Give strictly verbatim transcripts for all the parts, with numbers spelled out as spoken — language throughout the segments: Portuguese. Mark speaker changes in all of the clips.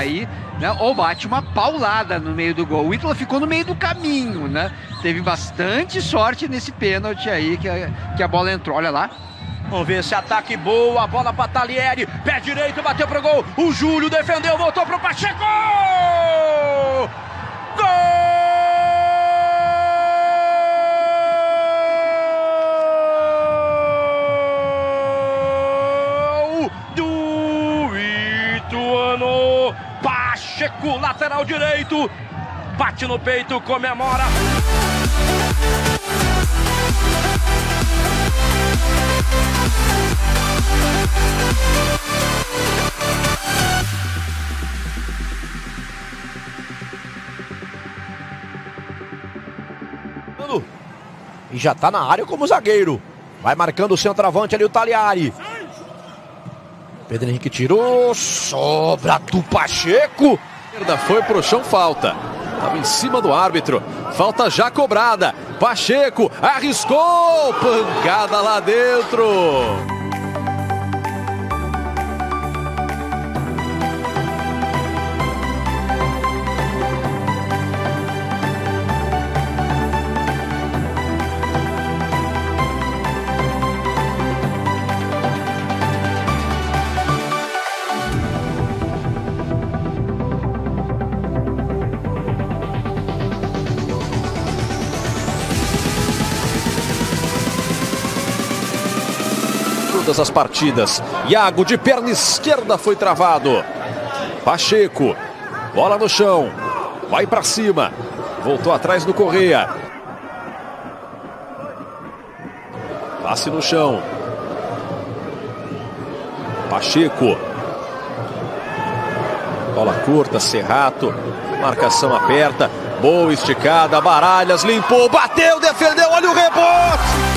Speaker 1: aí, né, ou bate uma paulada no meio do gol. O Ítalo ficou no meio do caminho, né? Teve bastante sorte nesse pênalti aí que a, que a bola entrou. Olha lá.
Speaker 2: Vamos ver esse ataque boa, a bola para Talieri, pé direito, bateu pro gol, o Júlio defendeu, voltou pro Pacheco! Gol do Ituano, Pacheco, lateral direito, bate no peito, comemora.
Speaker 3: E já tá na área como zagueiro. Vai marcando o centroavante ali, o Talieri. Pedro Henrique tirou. Sobra do Pacheco.
Speaker 4: Foi pro chão, falta. Tava em cima do árbitro. Falta já cobrada. Pacheco arriscou. Pancada lá dentro. Todas as partidas. Iago de perna esquerda foi travado. Pacheco. Bola no chão. Vai pra cima. Voltou atrás do Correia. Passe no chão. Pacheco. Bola curta, Serrato. Marcação aperta. Boa esticada. Baralhas limpou. Bateu, defendeu. Olha o rebote.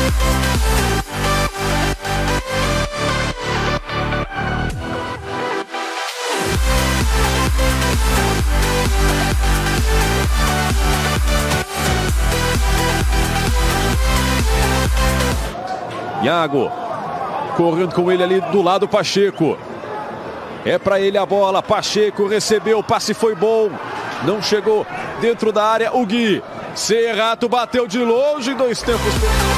Speaker 4: Iago, correndo com ele ali do lado, Pacheco. É para ele a bola, Pacheco recebeu, o passe foi bom. Não chegou dentro da área, o Gui. Serrato bateu de longe em dois tempos.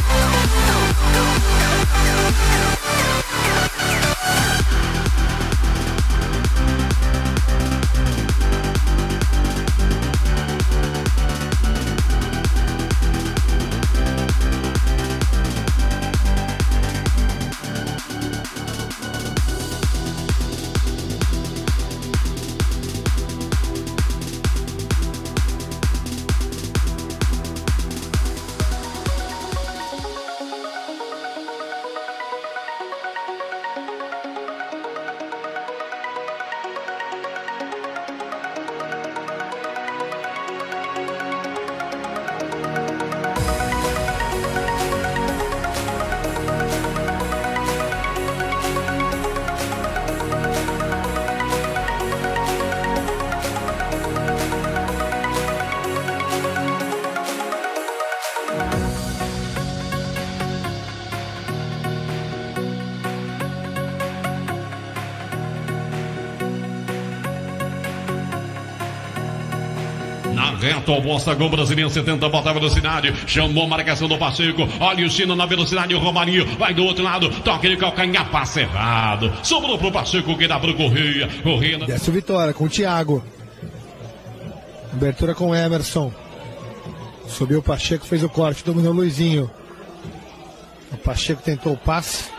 Speaker 5: Na reta oposta, gol brasileiro, setenta, bota a velocidade, chamou a marcação do Pacheco, olha o Chino na velocidade, o Romarinho vai do outro lado, toque de calcanhar, passe errado, sobrou pro Pacheco, que dá pro Correia, Correia...
Speaker 6: Desce o Vitória com o Thiago, abertura com o Emerson, subiu o Pacheco, fez o corte, dominou o Luizinho, o Pacheco tentou o passe,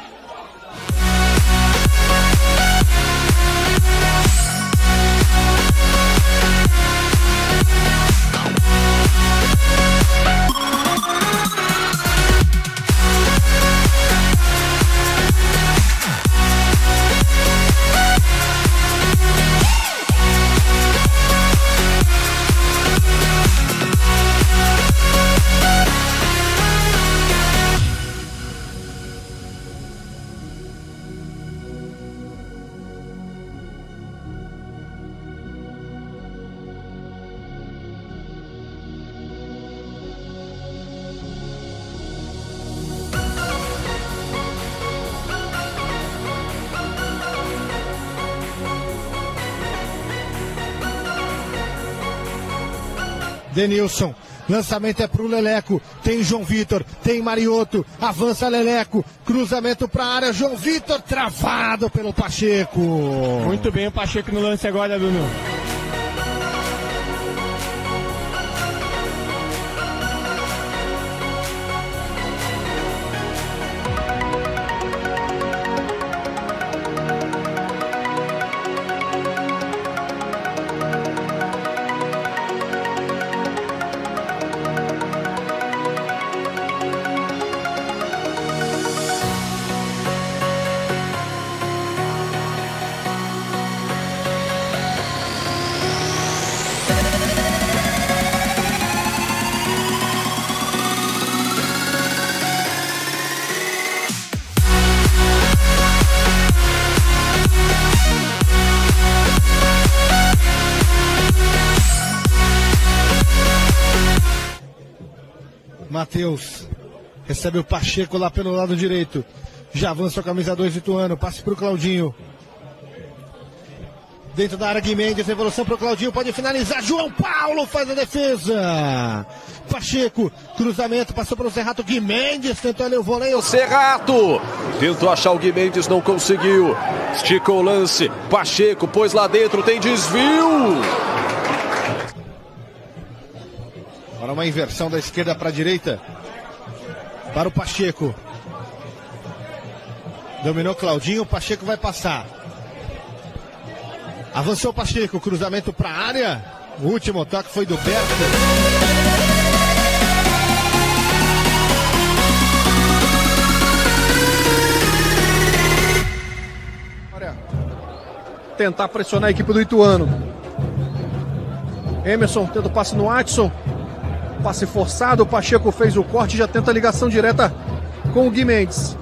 Speaker 6: Denilson. Lançamento é pro Leleco. Tem João Vitor. Tem Mariotto. Avança Leleco. Cruzamento pra área. João Vitor travado pelo Pacheco.
Speaker 7: Muito bem o Pacheco no lance agora, Bruno.
Speaker 6: Matheus recebe o Pacheco lá pelo lado direito. Já avança a camisa dois Ituano. Passe pro Claudinho. Dentro da área, Guimendes. Evolução pro Claudinho. Pode finalizar. João Paulo faz a defesa. Pacheco. Cruzamento. Passou pelo Serrato. Guimendes tentou ali o voleio.
Speaker 4: Serrato tentou achar o Guimendes, não conseguiu. Esticou o lance. Pacheco pôs lá dentro. Tem desvio.
Speaker 6: Agora uma inversão da esquerda para a direita. Para o Pacheco. Dominou Claudinho. O Pacheco vai passar. Avançou o Pacheco. Cruzamento para a área. O último toque foi do Berto.
Speaker 8: Tentar pressionar a equipe do Ituano. Emerson tenta o passe no Adson. Passe forçado, o Pacheco fez o corte, já tenta a ligação direta com o Guimendes.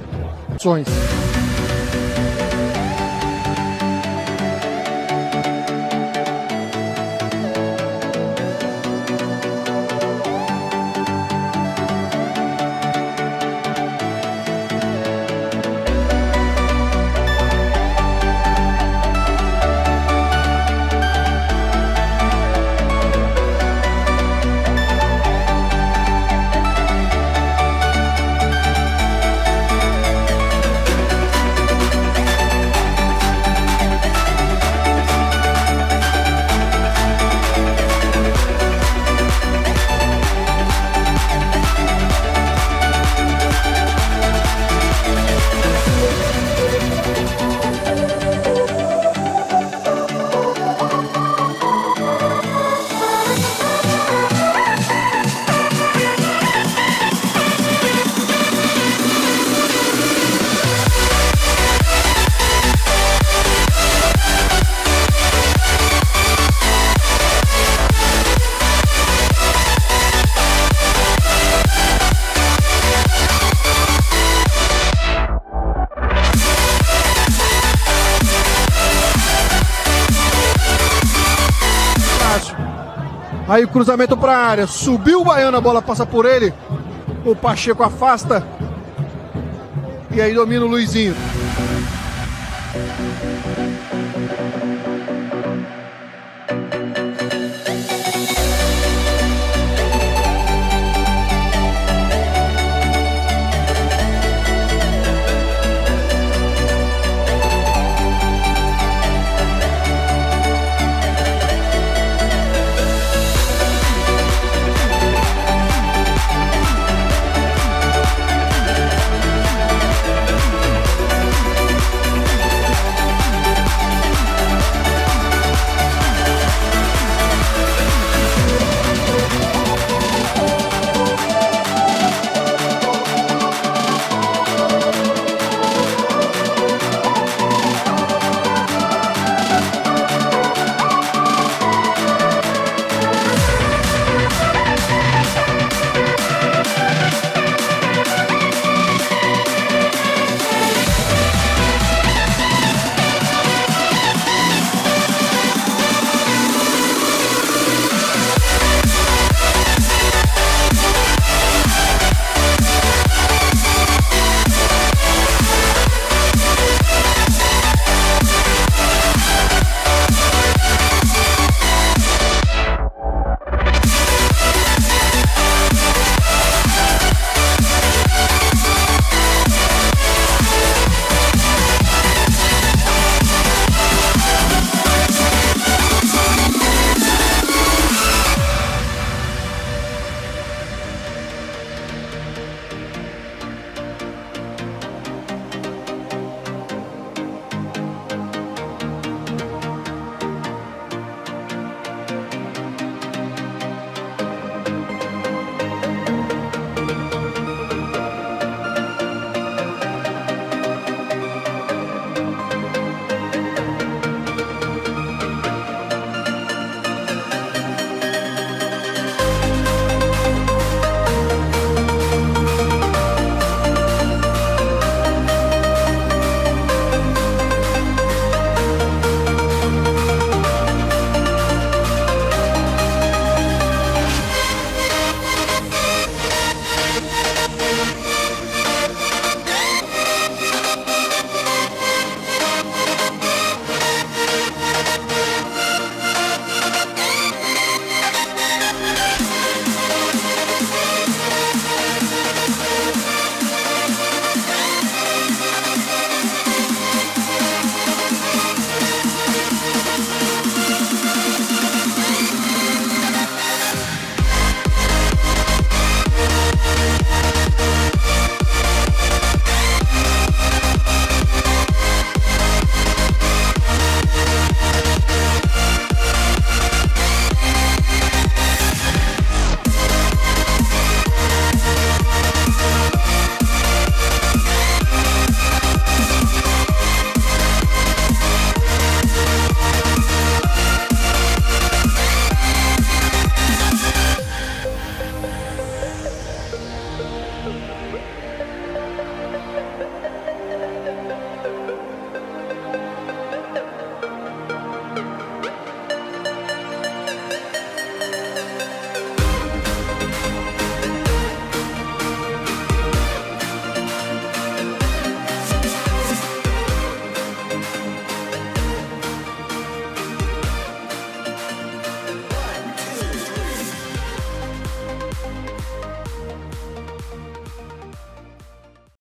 Speaker 8: Aí o cruzamento para a área, subiu o Baiano, a bola passa por ele, o Pacheco afasta, e aí domina o Luizinho.